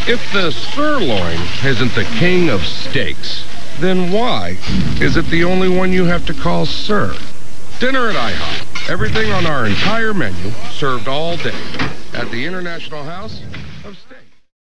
If the sirloin isn't the king of steaks, then why is it the only one you have to call sir? Dinner at iHop. Everything on our entire menu, served all day. At the International House,